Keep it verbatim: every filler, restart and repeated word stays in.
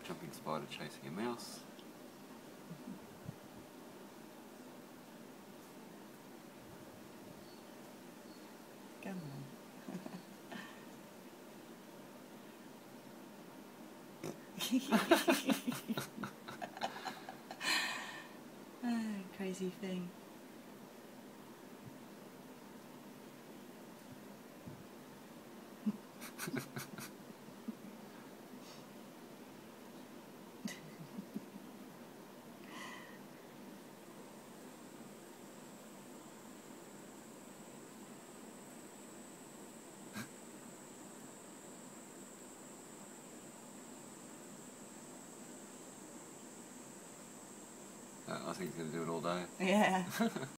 jumping spider chasing a mouse. Come on. Oh, crazy thing. Uh, I think he's going to do it all day. Yeah.